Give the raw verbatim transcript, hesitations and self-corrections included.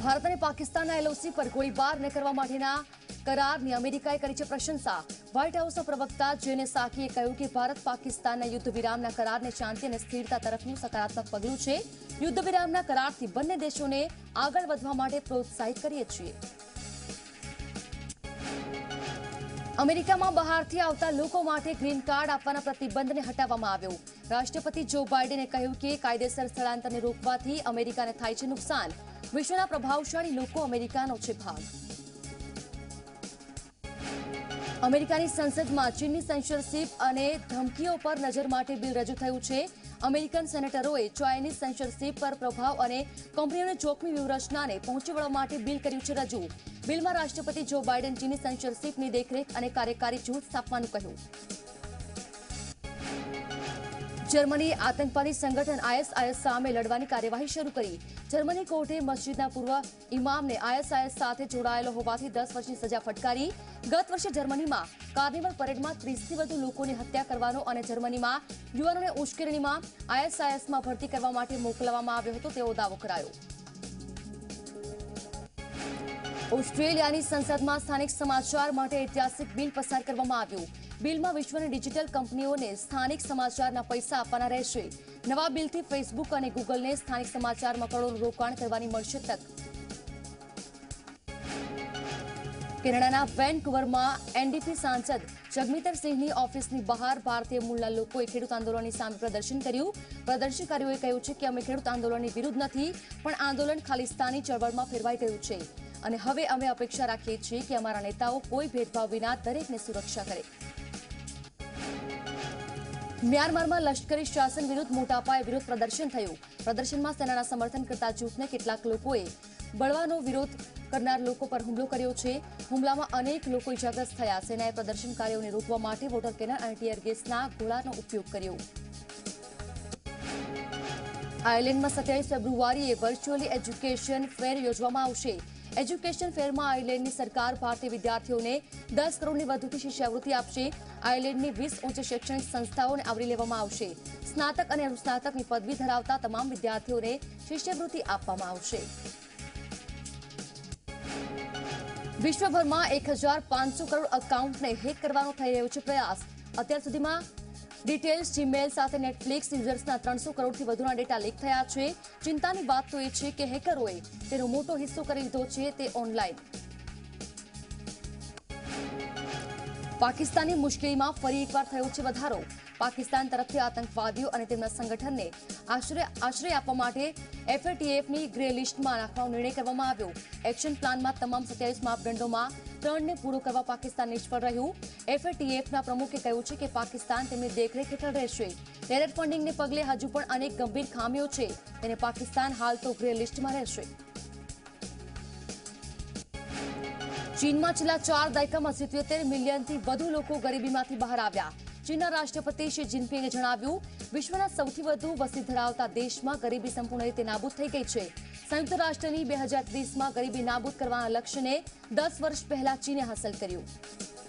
ભારત અને પાકિસ્તાનના એલઓસી પર ગોળીબાર ન કરવા માટેના કરારની અમેરિકાએ કરી છે પ્રશંસા। વ્હાઇટ હાઉસના પ્રવક્તા જેને સાકીએ કહ્યું કે ભારત પાકિસ્તાનના યુદ્ધ વિરામના કરારને શાંતિ અને સ્થિરતા તરફનું સકારાત્મક પગલું છે। યુદ્ધ વિરામના કરારથી બંને દેશોને આગળ વધવા માટે પ્રોત્સાહિત કરીએ છીએ। અમેરિકામાં બહારથી આવતા લોકો માટે ગ્રીન કાર્ડ આપવાના પ્રતિબંધને હટાવવામાં આવ્યો। રાષ્ટ્રપતિ જો બાઇડેને કહ્યું કે કાયદેસર સ્થળાંતરને રોકવાથી અમેરિકાને થાય છે નુકસાન। વિશ્વના પ્રભાવશાળી લોકો અમેરિકાનો છે ભાગ। અમેરિકાની સંસદમાં ચીનની સેન્સરશિપ અને ધમકીઓ પર નજર માટે બિલ રજૂ થયું છે। અમેરિકન સેનેટરોએ ચાઇનીઝ સેન્સરશિપ પર પ્રભાવ અને કંપનીઓની જોખમી વ્યૂહરચનાને પહોંચી વળવા માટે બિલ કર્યું છે રજૂ। બિલમાં રાષ્ટ્રપતિ જો બાઇડેન ચીની સેન્સરશિપની દેખરેખ અને કાર્યકારી જૂથ સ્થાપવાનું કહ્યું। જર્મની આતંકવાદી સંગઠન આઈએસઆઈએસ સામે લડવાની કાર્યવાહી શરૂ કરી। જર્મની કોર્ટે મસ્જિદના પૂર્વ ઇમામને આઈએસઆઈએસ સાથે જોડાયેલો હોવાથી દસ વર્ષની સજા ફટકારી। ગત વર્ષે જર્મનીમાં કાર્નિવલ પરેડમાં ત્રીસથી વધુ લોકોની હત્યા કરવાનો અને જર્મનીમાં યુવાનોને ઉશ્કેરણીમાં આઈએસઆઈએસમાં ભરતી કરવા માટે મોકલવામાં આવ્યો હતો તેવો દાવો કરાયો। ઓસ્ટ્રેલિયાની સંસદમાં સ્થાનિક સમાચાર માટે ઐતિહાસિક બિલ પસાર કરવામાં આવ્યું। બિલમાં વિશ્વની ડિજિટલ કંપનીઓને સ્થાનિક સમાચારના પૈસા આપવાના રહેશે। નવા બિલથી ફેસબુક અને ગૂગલને સ્થાનિક સમાચારમાં કરોડોનું રોકાણ કરવાની મળશે તક। કેનેડાના વેનકુવરમાં એનડીપી સાંસદ જગમીતર સિંહની ઓફિસની બહાર ભારતીય મૂળના લોકોએ ખેડૂત આંદોલનની સામે પ્રદર્શન કર્યું। પ્રદર્શનકારીઓએ કહ્યું છે કે અમે ખેડૂત આંદોલનની વિરુદ્ધ નથી, પણ આંદોલન ખાલિસ્તાની ચળવળમાં ફેરવાઈ ગયું છે અને હવે અમે અપેક્ષા રાખીએ છીએ કે અમારા નેતાઓ કોઈ ભેદભાવ વિના દરેકને સુરક્ષા કરે। મ્યાનમારમાં લશ્કરી શાસન વિરુદ્ધ મોટા પાયે વિરોધ પ્રદર્શન થયું। પ્રદર્શનમાં સેનાના સમર્થન કરતા જૂથને કેટલાક લોકોએ બળવાનો વિરોધ કરનાર લોકો પર હુમલો કર્યો છે। હુમલામાં અનેક લોકો ઇજાગ્રસ્ત થયા। સેનાએ પ્રદર્શનકારીઓને રોકવા માટે વોટર કેનન અને ટીયર ગેસના ગોળાનો ઉપયોગ કર્યો। આયર્લેન્ડમાં સત્યાવીસ ફેબ્રુઆરીએ વર્ચ્યુઅલી એજ્યુકેશન ફેર યોજવામાં આવશે। એજ્યુકેશન ફેરમાં આયર્લેન્ડની સરકાર ભારતીય વિદ્યાર્થીઓને દસ કરોડની વધુથી શિષ્યવૃત્તિ આપશે। આયર્લેન્ડની વીસ ઉચ્ચ શૈક્ષણિક સંસ્થાઓને આવરી લેવામાં આવશે। સ્નાતક અને અનુસ્નાતકની પદવી ધરાવતા તમામ વિદ્યાર્થીઓને શિષ્યવૃત્તિ આપવામાં આવશે। વિશ્વભરમાં એક હજાર પાંચસો કરોડ એકાઉન્ટને હેક કરવાનો થઈ રહ્યો છે પ્રયાસ। અત્યાર સુધીમાં ડિટેલ્સ જીમેલ સાથે નેટફ્લિક્સ યુઝર્સના ત્રણસો કરોડથી વધુના ડેટા લીક થયા છે। ચિંતાની વાત તો એ છે કે હેકરોએ તેનો મોટો હિસ્સો કરી લીધો છે તે ઓનલાઈન। પાકિસ્તાનની મુશ્કેલીમાં ફરી એકવાર થયો છે વધારો। પાકિસ્તાન તરફથી આતંકવાદીઓ અને તેમના સંગઠનને આશ્રય આશ્રય આપવા માટે એફએટીએફની ગ્રે લિસ્ટમાં નાખવાનો નિર્ણય કરવામાં આવ્યો। એક્શન પ્લાનમાં તમામ સત્યાવીસ માપદંડોમાં ત્રણને પૂરું કરવા પાકિસ્તાન નિષ્ફળ રહ્યું। એફએટીએફના પ્રમુખે કહ્યું છે કે પાકિસ્તાન તેમની દેખરેખ હેઠળ રહેશે। ટેરર ફંડિંગને પગલે હજુ પણ અનેક ગંભીર ખામીઓ છે, તેને પાકિસ્તાન હાલ તો ગ્રે લિસ્ટમાં રહેશે। ચીનમાં છેલ્લા ચાર દાયકામાં સિત્યોતેર મિલિયનથી વધુ લોકો ગરીબીમાંથી બહાર આવ્યા। ચીનના રાષ્ટ્રપતિ શી જિનપિંગે જણાવ્યું, વિશ્વના સૌથી વધુ વસ્તી ધરાવતા દેશમાં ગરીબી સંપૂર્ણ રીતે નાબૂદ થઈ ગઈ છે। સંયુક્ત રાષ્ટ્રની બે હજાર ત્રીસમાં ગરીબી નાબૂદ કરવાના લક્ષ્યને દસ વર્ષ પહેલા ચીને હાંસલ કર્યું।